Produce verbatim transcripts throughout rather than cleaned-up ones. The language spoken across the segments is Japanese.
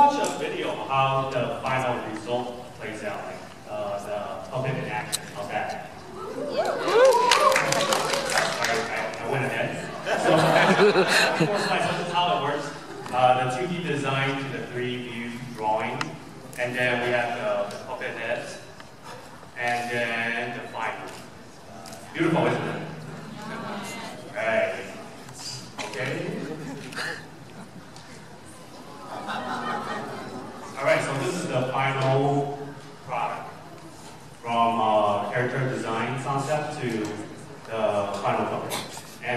watch a video of how the final result plays out, like uh, the puppet in action. How's that? Yeah. I, I went ahead. So, of course, like, this is how it works. Uh, the two D design to the three view drawing, and then we have the, the puppet heads, and then the final. Beautiful, isn't it? Right. Okay. All right, so this is the final product from uh, character design concept to the final puppet. And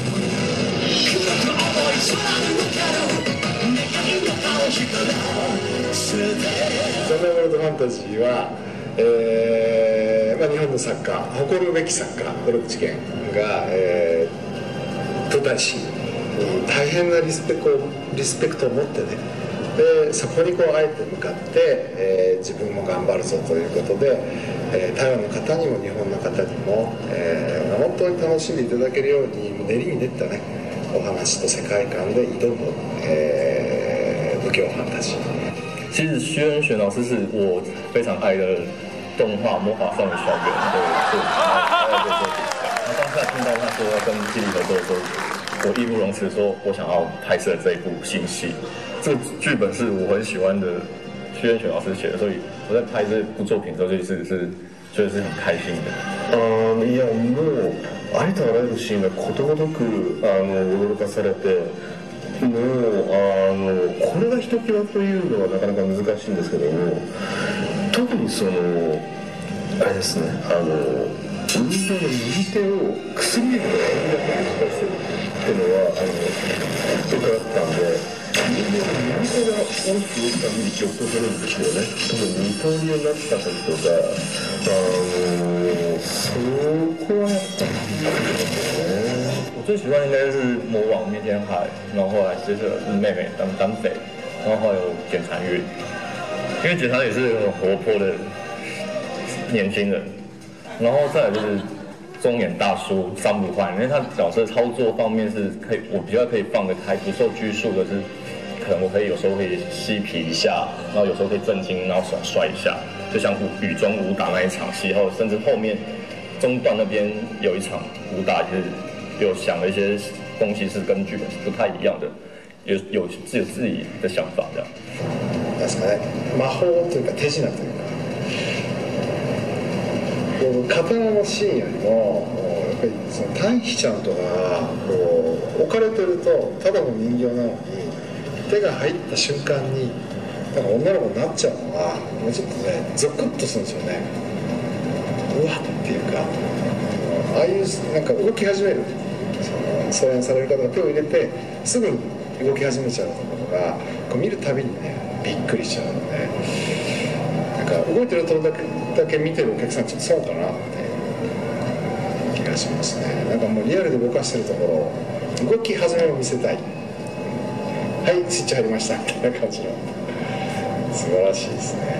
Thunderbolt Fantasy は、えーまあ、日本の作家、誇るべき作家、Urobuchi県が、えー、東大師に大変なリスペクトリスペクトを持ってね、でそこにこうあえて向かって、えー、自分も頑張るぞということで、えー、台湾の方にも日本の方にも、えー、本当に楽しんでいただけるように練りに練ったねお話と世界観で挑む、えー、武教ファンタジー。 其实薛恩璇老师是我非常爱的动画魔法少女小圆的作品，他在做作品。然后当下听到他说要跟基里合作的时候，我义不容辞说我想要拍摄这一部新戏。这个剧本是我很喜欢的薛恩璇老师写的，所以我在拍这部作品的时候就是是觉得是很开心的。 あいやもうありとあらゆるシーンがことごとくあの驚かされて。もうあのこれがひときわというのはなかなか難しいんですけども、特にそのあれですね、あの人形の右手を薬指の指だけで動かしてるっていうのはあの伺ったんで、人形の右手が大きく動くたびにギョッとするんですよね。特に二刀流になった時とか、あのそこはやっぱりいいですよね。 我最喜欢应该是魔王灭天海，然后后来接着是妹妹当当匪，然后后来有检察院，因为检察也是很活泼的年轻人，然后再来就是中年大叔三不换，因为他角色操作方面是可以，我比较可以放得开，不受拘束的是，可能我可以有时候可以嬉皮一下，然后有时候可以震惊，然后耍帅一下，就像雨中武打那一场戏后，甚至后面中段那边有一场武打就是。有想了一些东西是跟剧本是不太一样的，有有自有自己的想法这样。 ですかね、魔法というか手品というか、こう刀のシーンよりもやっぱりそのタンヒちゃんとかこう置かれてるとただの人形なのに手が入った瞬間になんか女の子になっちゃうのはもうちょっとねゾクッとするんですよね。うわっていうか、ああいうなんか動き始める。操演される方が手を入れてすぐに動き始めちゃうところがこう見るたびにねびっくりしちゃうので、なんか動いてるところだけだけ見てるお客さんちょっとそうかなって気がしますね。なんかもうリアルで動かしてるところ動き始めを見せたい、はいスイッチ入りましたみたいな感じの素晴らしいですね。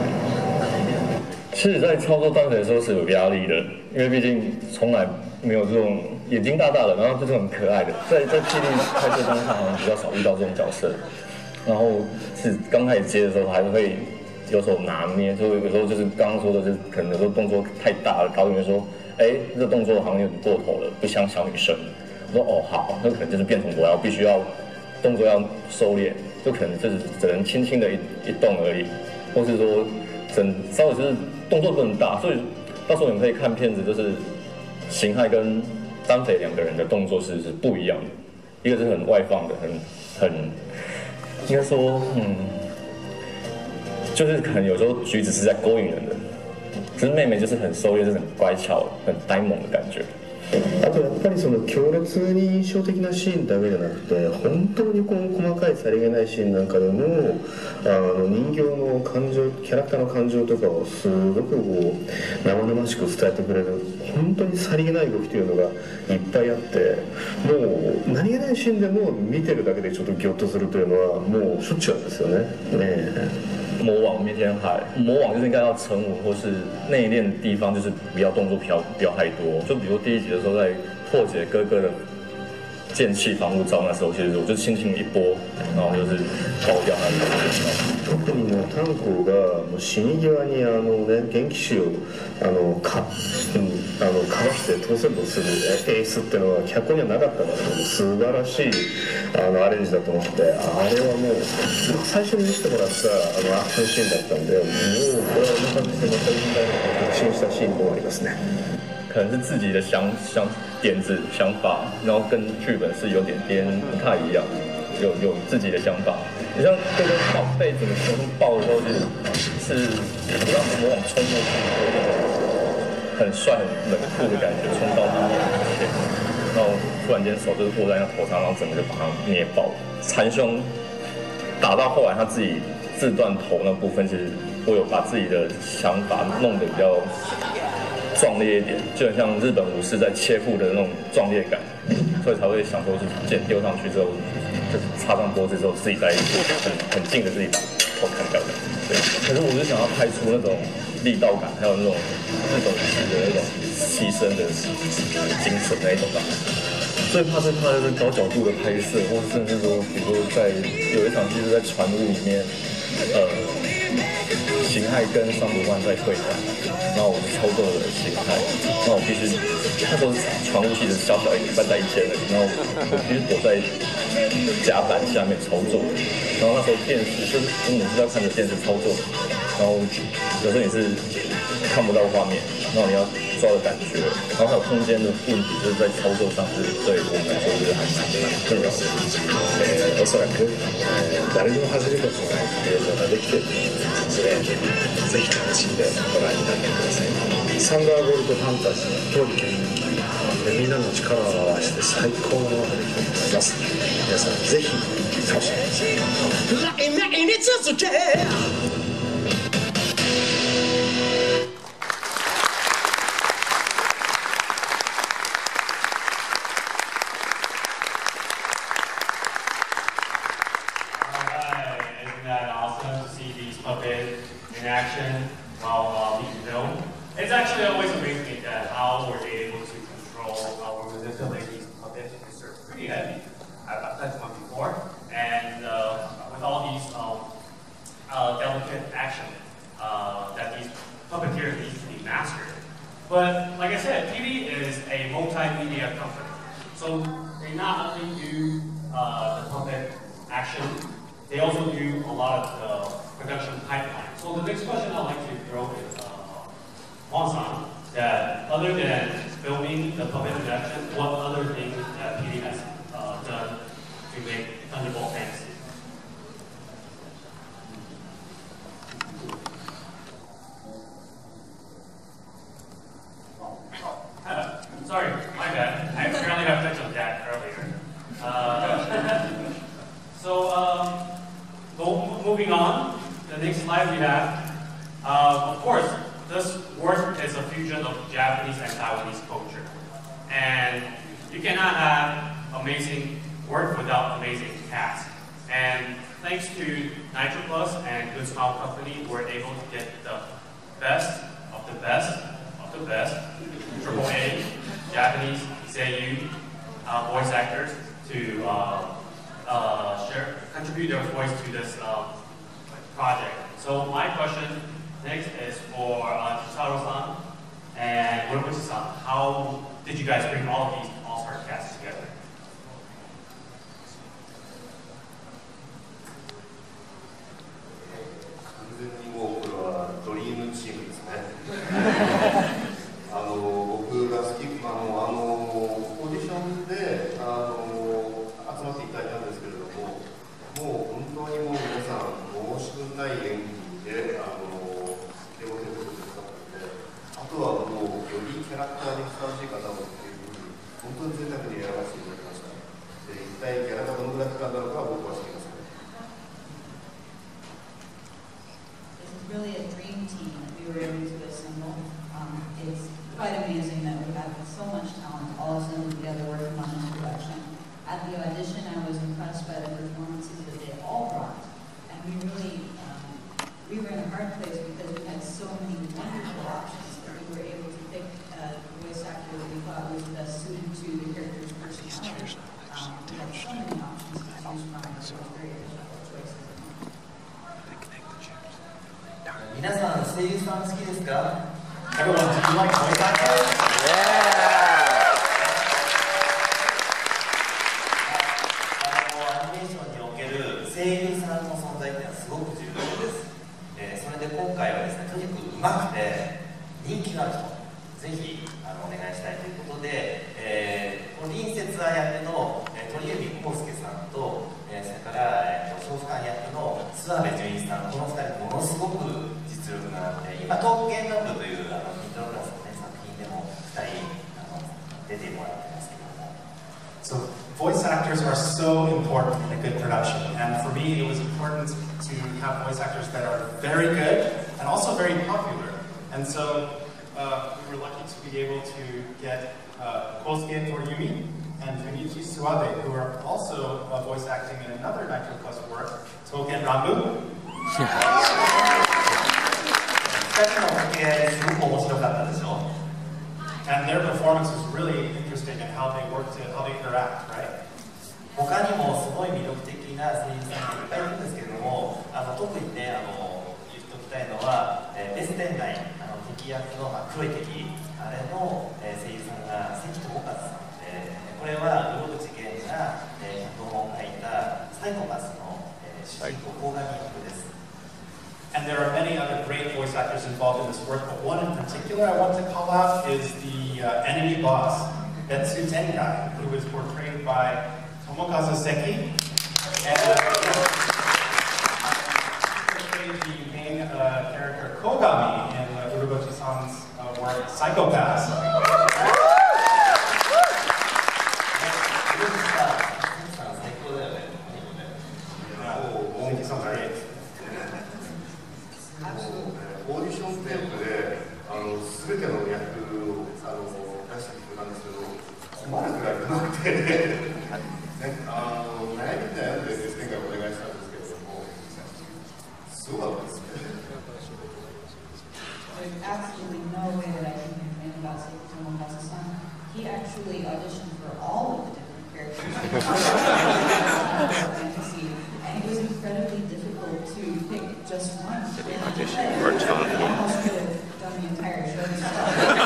其实，在操作单腿的时候是有压力的，因为毕竟从来没有这种眼睛大大的，然后就是很可爱的，在在霹雳拍摄当中好像比较少遇到这种角色。然后是刚开始接的时候，还是会有手拿捏，就有时候就是刚刚说的，就是可能有时候动作太大了，导演说，哎，这动作好像有点过头了，不像小女生。我说哦好，那可能就是变成我要必须要动作要收敛，就可能就是只能轻轻的一一动而已，或是说整稍微就是动作不能大，所以到时候你们可以看片子，就是形骸跟单匪两个人的动作是是不一样的，一个是很外放的，很很应该说嗯，就是可能有时候举止是在勾引人的，可是妹妹就是很收敛，就是很乖巧、很呆萌的感觉。 あとやっぱりその強烈に印象的なシーンだけじゃなくて、本当にこの細かいさりげないシーンなんかでもあの人形の感情、キャラクターの感情とかをすごくこう生々しく伝えてくれる本当にさりげない動きというのがいっぱいあって、もう何気ないシーンでも見てるだけでちょっとギョッとするというのはもうしょっちゅうなんですよね。ね魔王灭天海，魔王就是应该要沉稳或是内敛的地方，就是不要动作不要不要太多。就比如第一集的时候，在破解哥哥的剑气防护罩那时候，其实我就轻轻一拨，然后就是爆掉那里。 特にもう炭鉱がもう死に際にあのね元気種をあのか、うん、あのかわして当選とする演出っていうのは脚本にはなかったから素晴らしいあのアレンジだと思って、あれはもう最初に見せてもらったあのアクションシーンだったんで、もうこれは同じでまた現代の確信したシーンもありますね。 可能是自己的想想点子想法，然后跟剧本是有点点不太一样，有有自己的想法。你像这个宝贝整个全部爆的时候，就是是不知道怎么往冲过去，有一种很帅很冷酷的感觉，冲到他面前，然后突然间手就是握在他头上，然后整个就把他捏爆。残兄打到后来他自己自断头那部分，其实我有把自己的想法弄得比较壮烈一点，就很像日本武士在切腹的那种壮烈感，所以才会想说是剑丢上去之后，就是插上脖子之后，自己在很很近的自己把头砍掉的。对，可是我是想要拍出那种力道感，还有那种那种的那种牺牲的精神那一种感觉。最怕最怕的是高角度的拍摄，或者甚至说，比如说在有一场戏是在船坞里面，呃。形骸跟桑普万在对战，然后我是操作的形骸，那我必须那时候船坞其实小小一个半在一间而已，然后我必须躲在甲板下面操作，然后那时候电视就是我们是要看着电视操作，然后有时候你是看不到画面，然后你要抓的感觉，然后还有空间的问题，就是在操作上是对我们来说是还蛮蛮困扰的。 えー、おそらく、えー、誰にも恥じることのない映像ができているので、ぜひ楽しんでご覧になってください。サンダーボルトファンタジー通り剣みんなの力を合わせて最高のものができると思います。皆さんぜひ楽しんでください。 in action while uh, being filmed. It's actually always amazing me that how we're able to control how we're manipulating these puppets because they're pretty heavy. I've, I've touched one before, and uh, with all these um, uh, delicate action uh, that these puppeteers need to be mastered. But like I said, T V is a multimedia company, so they not only do uh, the puppet action, they also do a lot of the production pipeline. So the next question I'd like to throw is uh, Juan-san, that other than filming the puppet production, what other things that T V has uh, done to make Thunderbolt Fantasy? Uh, sorry, my bad. I apparently have touched on that earlier. Uh, so, um, go, moving on, the next slide we have. Uh, of course, this work is a fusion of Japanese and Taiwanese culture. And you cannot have amazing work without amazing cast. And thanks to Nitro Plus and Good Smile Company, we're able to get the best of the best of the best triple A Japanese seiyuu uh, voice actors to uh, uh, share, contribute their voice to this uh, project. So my question next is for uh, Chisaro-san and Urobuchi-san. How did you guys bring all of these all-star casts together? 完全にもうこれはドリームチームですね。あの僕が好きあのあのオーディションであの集まっていただいたんですけれども、もう本当にもう皆さん申し分ない演技であの手を手を取ってくださったので、あとはもうよりキャラクターにふさわしい方をっていうふうに本声優さん好きですか？ Everyone, do you like voice actors? Yeah. あのアニメーションにおける声優さんの存在っていうのはすごく重要です。えー、それで今回はですね、とにかく上手くて人気のある人、ぜひあのお願いしたいということで、えー、この隣接派役の、えー、鳥海浩介さんと、えー、それから、えー、召喚役の諏訪部純一さん、このふたりものすごく実力があって、今「刀剣乱舞」というあのミッドクラスの、ね、作品でもふたりあの出てもらってますけども。 So voice actors are so important in a good production, and for me it was important to have voice actors that are very good and also very popular. And so uh, we were lucky to be able to get uh, Kosuke Toriumi and Junichi Suabe, who are also uh, voice acting in another Nitro Plus work, Touken Ranbu. ふたりの掛け合いすごく面白かったでしょ。 And their performance was really interesting in how they work to how they interact, right? 他にもすごい魅力的な声優さんがいっぱいいるんですけれども、あの特にね、あの言っておきたいのは、えー、ベステンナイン、あの敵役の、まあ、黒い敵、あれの、えー、声優さんが関智和さんで、これは室伏源が、えー、脚本を書いたサイコパスの、えー、主人公、鴻上役です。 And there are many other great voice actors involved in this work, but one in particular I want to call out is the uh, enemy boss, Betsu Tengai, who was portrayed by Tomokazu Seki. And uh, he portrayed the main uh, character Kogami in uh, Urobuchi-san's uh, work, Psychopaths. Seki-san's great. オーディションテープであの全ての役をあの出してきてたんですけど困るくらいかなくて、ね、あの悩み悩んでですねお願いしたんですけれどもすごかったですね。 There's absolutely no way that I can complain about Tomokazu-san. He actually auditioned for all of the different characters in Thunderbolt Fantasy, and it was incredibly difficult to pick just one. Audition for Tony. I almost could have done the entire show himself.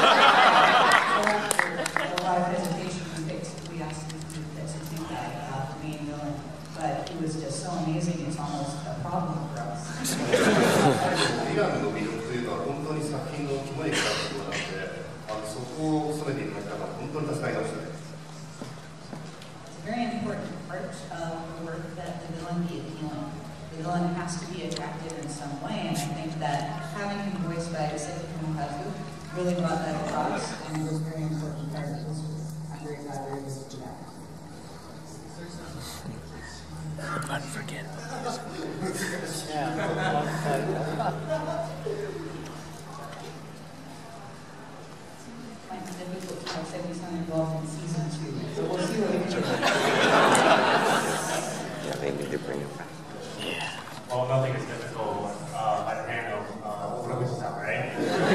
After a lot of hesitation, we picked, we asked him to pick something like uh, the main villain, but it was just so amazing, it's almost a problem for us. イランの魅力というのは本当に作品の肝にかかったことなので、あのそこを染めていただいたのは本当に助かりましたね。 It's a very important part of the work that the villain be appealing. The villain has to be attractive in some way, and I think that having him voiced by Seki Tomokazu really brought that across, and it was a very important part of this. I'm very glad we were able to do that. Unforgettable. Might be difficult to have Seki-san involved in season two, so we'll see what we can do. Yeah, they need to bring it back. Yeah. Well, nothing is difficult uh, by the hand of uh, Urobuchi-san, right?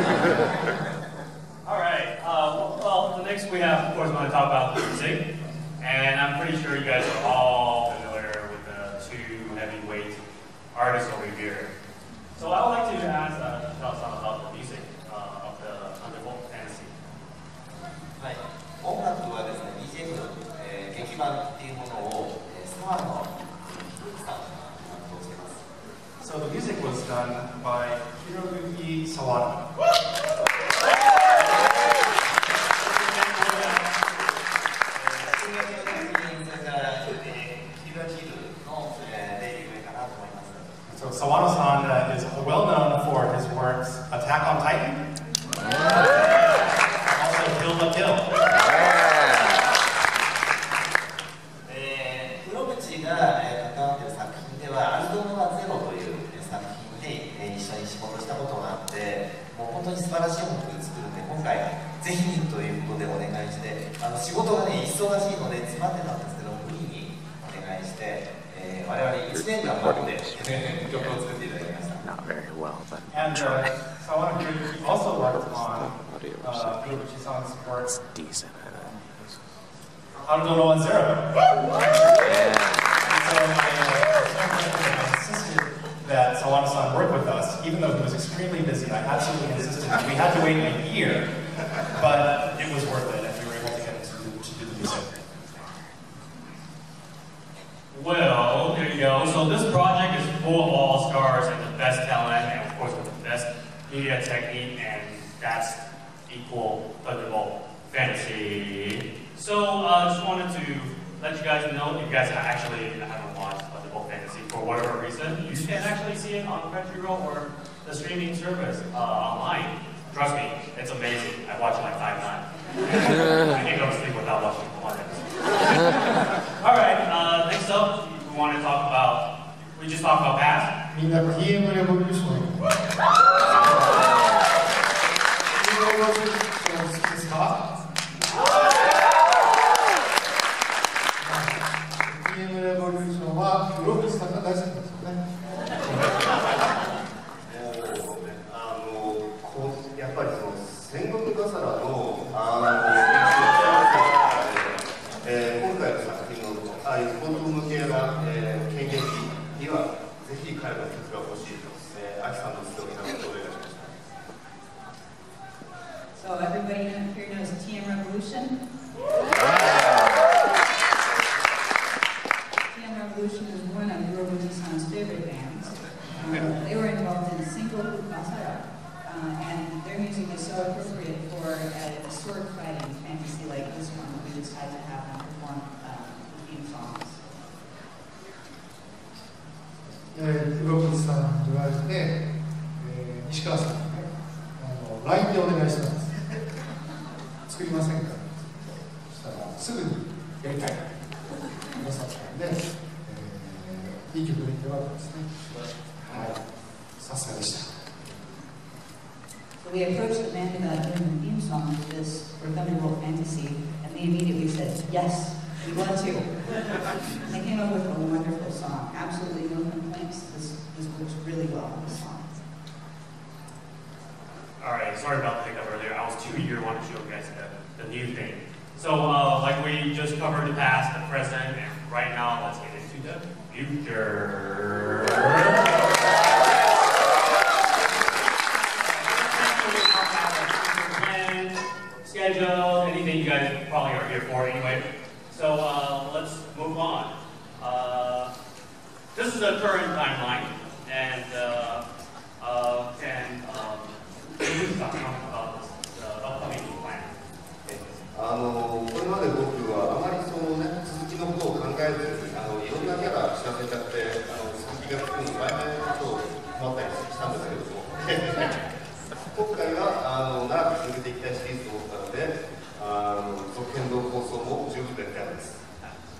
All right. Uh, well, the next we have, of course, we want to talk about the music. And I'm pretty sure you guys are all familiar with the two heavyweight artists over here. So I would like to ask uh, Hsiao-san about the music uh, of the Thunderbolt Fantasy. はい、音楽はですね、ビージーエム、えー、劇版っていうものを、えー、スターのヒロキさんが担当しています。 So the music was done by Urobuchi Sawada. それから、えー、キルアキルの、えー、デビューかなと思います。 So Sawada-san uh, is well known for his works Attack on Titan, also Kill la Kill. えー、Urobuchiが、えー、関わっている作品では、アルドノアゼロという作品で、えー、一緒に仕事したことがあって、もう本当に素晴らしい音楽を作るんで、今回、ぜひということでお願いして、あの仕事がね、忙しいので詰まってたんですけど、無理にお願いして、えー、我々いちねんかん待って曲を作っていただきました。 Not very well, but And uh, try. Sawada Urobuchi also worked on Audio uh, Urobuchi-san's work decent. Ardo no Zero. Yeah. So I uh, insisted that Sawada-san work with us, even though he was extremely busy. I absolutely insisted. We had to wait a year, but it was worth it, and we were able to get to, to do the music. Well, there you go. So this project is full of all stars and the best talent, and of course with the best media technique, and that's equal Thunderbolt Fantasy. So I uh, just wanted to let you guys know, you guys actually haven't watched Thunderbolt Fantasy for whatever reason, you can actually see it on Crunchyroll or the streaming service uh, online. Trust me, it's amazing. I watched it like five times. I can't go to sleep without watching one episode. Alright, uh, next up, we want to talk about, we just talked about past. みんな ティーエム レボリューション ティーエム レボリューション好きですか？ ティーエム レボリューションはウロブチさんが大好きですよね。 あのこうやっぱりその戦国ガサラのあの、えー、今回の作品のああいう子供向けな、えー、剣劇にはぜひ彼の曲が欲しいと、えー、アキさんのストーリーなどをお願いしました。 So everybody here knows T M Revolution? T M Revolution is one of Urobuchi-san's favorite bands. Uh, they were involved in Sengoku Basara, uh, and their music is so appropriate for a sword fighting fantasy like this one that we decided to have them perform uh, the theme songs. ウロブチさんに言われて、えー、西川さんにね、あの ライン でお願いしたんです。作りませんか？そしたらすぐにやりたいくださったので、えー、いい曲できたわけですね。はい、さすがでした。 So we approached the band about doing the theme song for this for Thunderbolt Fantasy, and they immediately said, "Yes, we want to." And they came up with a wonderful song. Absolutely no complaints. This this works really well on the song. Alright, sorry about the hiccup earlier. I was too eager to want to show you guys the, the new thing. So, uh, like we just covered the past, the present, and right now, let's get into the future. Plan, schedule, anything you guys probably are here for anyway. So, uh, let's move on. Uh, this is the current timeline, and uh, uh, can um, あのこれまで僕はあまりその、ね、続きのことを考えずにあのいろんなキャラ知らせちゃってあの続きがつくの大変なことを困ったりしたんですけれども今回はあの長く続けていきたいシリーズと思ったのであの続編の構想も十分できたんです。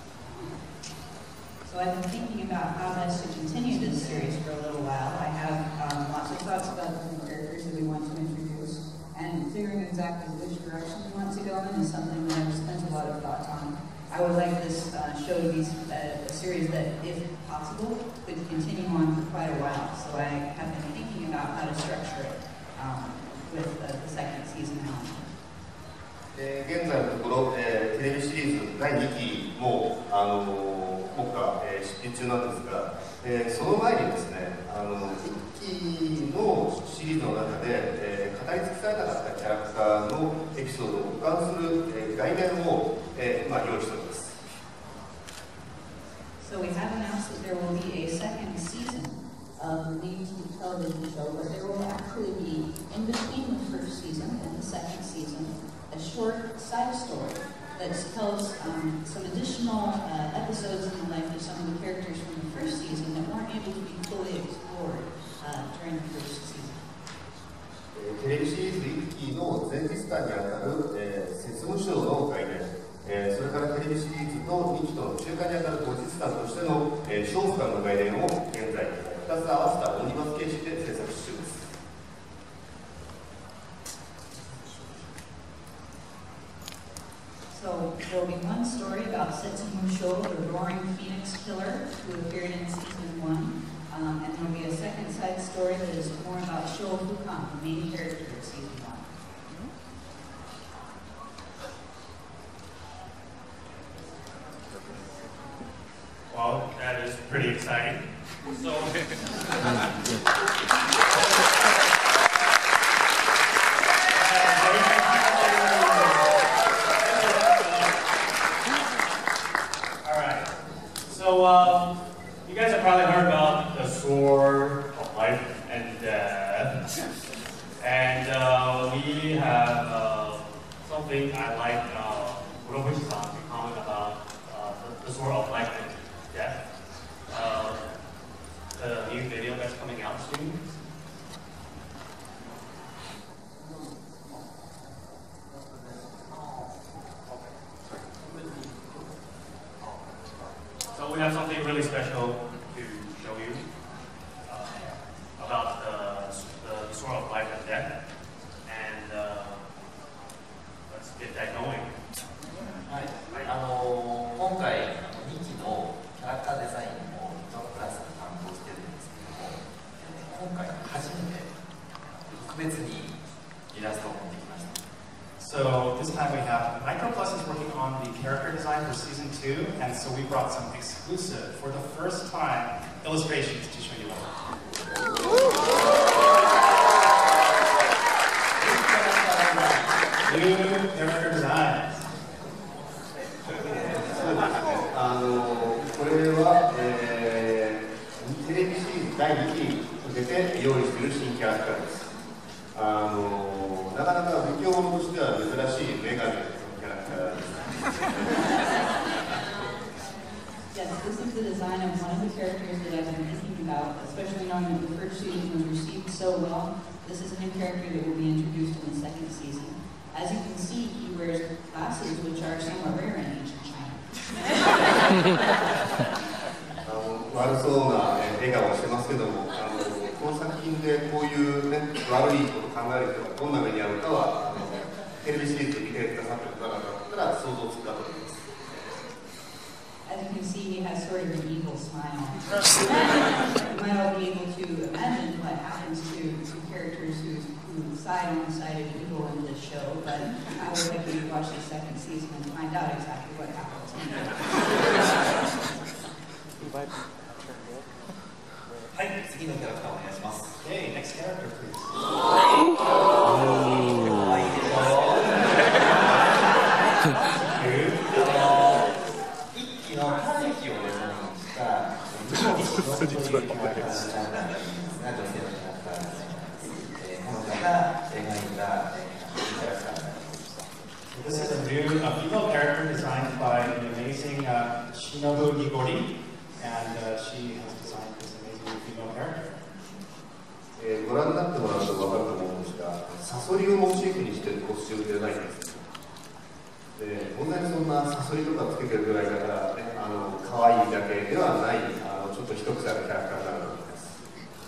So I've been thinking about how best to continue this series for a little while. I have um, lots of thoughts about the characters that we want to introduce, and figuring exactly which direction we want to go in is something that I've spent a lot of thought on. I would like this uh, show to be uh, a series that, if possible, could continue on for quite a while. So I have been thinking about how to structure it um, with uh, the second season now. えー、現在のところ、えー、テレビシリーズだいにきも、あのー、僕が、えー、執筆中なんですが、えー、その前にですね、あのいっきのシリーズの中で、えー、語り尽くされなかったキャラクターのエピソードを保管する、えー、概念を、えーまあ、用意しております。 So we have announced that there will be a second season of the Yi-Tsun television show, but there will actually be, in between the first season and the second season, a short side story that tells um, some additional uh, episodes in the life of some of the characters from the first season that weren't able to be fully explored uh, during the first season. テレビシリーズいっきの前日談にあたる、えー、説務省の概念、えー、それからテレビシリーズのにきとの中間にあたる後日談としての、えー、小俯瞰の概念を現在ふたつ合わせたオムニバス形式で制作中です。 So there will be one story about Chen-Ching Hsiao, the roaring phoenix killer, who appeared in season one, um, and there will be a second side story that is more about Urobuchi, the main character of season one. Well, that is pretty exciting. So. guys have probably heard about the sword of life and death. And uh, we have uh, something I like uh, Urobuchi-san to comment about uh, the, the sword of life and death. Uh, the new video that's coming out soon. So we have something really special to show you uh, about the, the sword of life and death. And uh, let's get that going. はい、あのー、今回にきのキャラクターデザインをリトルクラスで担当してるんですけども、今回初めて特別にイラストを持ってきました。 So this time we have Microplus is working on the character design for season two, and so we brought some exclusive, for the first time, illustrations to show you all. New character designs. あのこれは、えー、テレビシリーズだいにきに向けて用意している新キャラクターです。あのなかなか不況としては珍しいメガネのキャラクターです。 Yes, this is the design of one of the characters that I've been thinking about, especially knowing that the first season was received so well. This is a new character that will be introduced in the second season. As you can see, he wears glasses, which are somewhat rare in ancient China. あの悪そうな笑顔をしてますけども、あのこの作品でこういう、ね、悪いことを考える人がどんな目に遭うかは、あのテレビシリーズを見てくださっている方々だったら想像つくかと思います。 As you can see, he has sort of an evil smile. You might all be able to imagine what happens to, to characters who, who side on the side of evil in this show, but I would like you to watch the second season and find out exactly what happens. Okay, はい、次のキャラクターお願いします。 Okay, next character, please. かわいいでしょ。一期のタヌキをデザインした女性のキャラクターなんですが、女性のキャラクターです。彼女が描いたキャラクターになります。 This is a new a female character designed by the amazing uh, Shinobu Nigori, and uh, she has designed this amazing female character. えー、ご覧になってもらうと分かると思うんですが、サソリをモチーフにしているコスチュームデザインです。で、本当にそんなサソリとかつけてるぐらいだから、ね、あの可愛いだけではない、あのちょっと一癖あるキャラクターになると思います。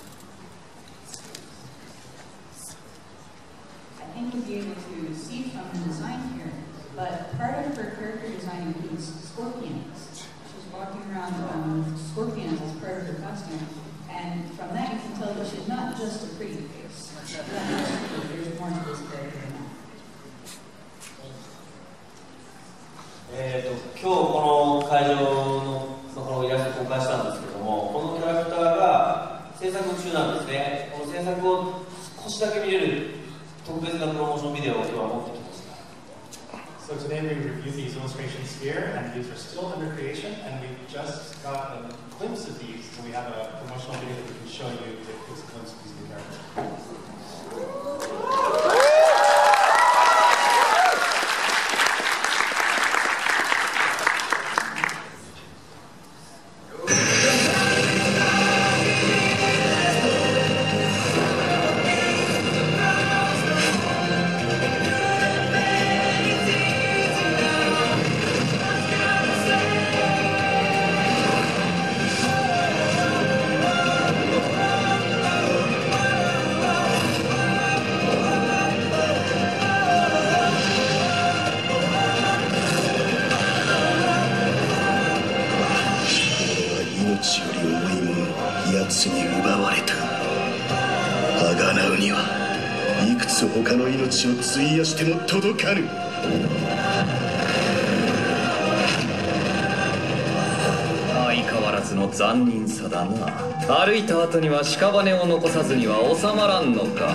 I think you'll be able to see from the design here, but part of her character design includes scorpions. She's walking around um, with scorpions as part of her costume, and from that you can tell that she's not just a pretty face. There's more to this character than that. えー、と今日この会場のそのイラストを公開したんですけども、このキャラクターが制作中なんですね。この制作を少しだけ見れる特別なプロモーションビデオを今日は持ってきました。 So today we reviewed these illustrations here, and these are still under creation, and we just got a glimpse of these, so we have a promotional video that we can show you that gives a glimpse of these new characters. 奴に奪われた。贖うにはいくつ他の命を費やしても届かぬ。 相変わらずの残忍さだな。歩いた後には屍を残さずには収まらんのか。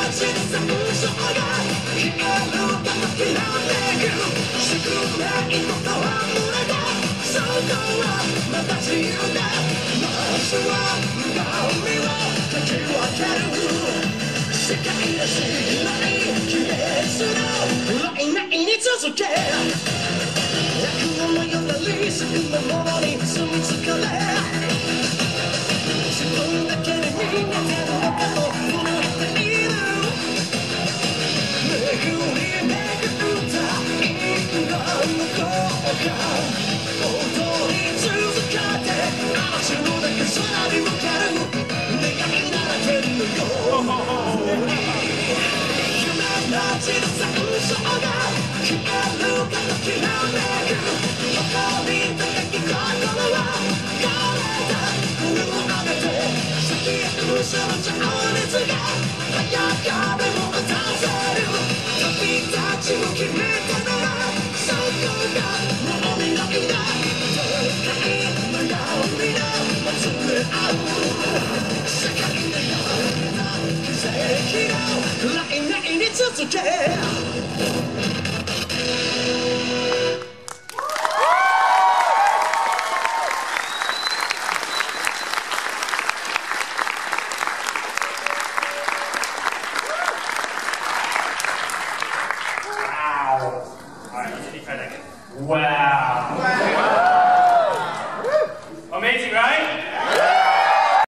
Wow. All right, let me try that again. Wow.